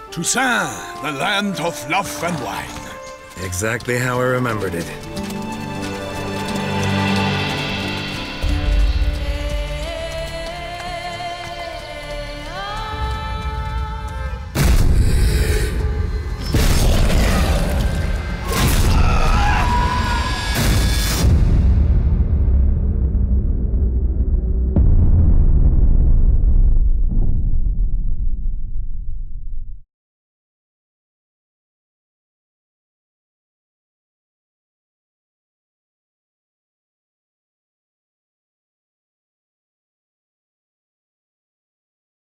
Toussaint, the land of love and wine. Exactly how I remembered it.